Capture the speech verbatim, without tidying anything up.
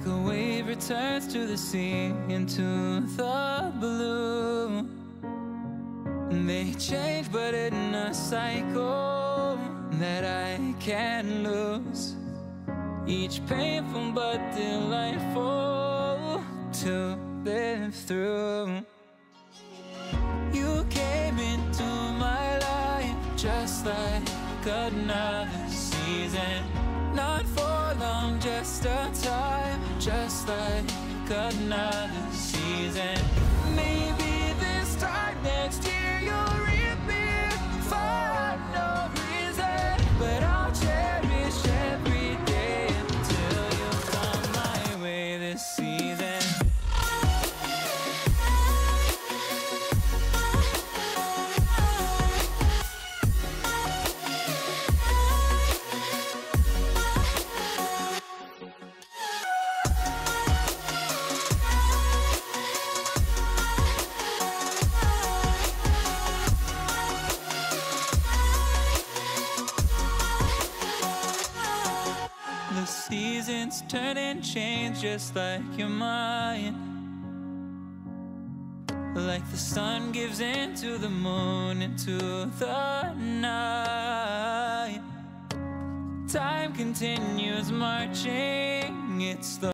like a wave returns to the sea, into the blue. They change, but in a cycle that I can't lose. Each painful but delightful to live through. You came into my life just like another season. Not for long, just a time, just like another season. Maybe this time next year you'll reappear for no reason, but I'll cherish every day until you come my way this season. The seasons turn and change just like your mind. Like the sun gives into the moon, into the night. Time continues marching, it's the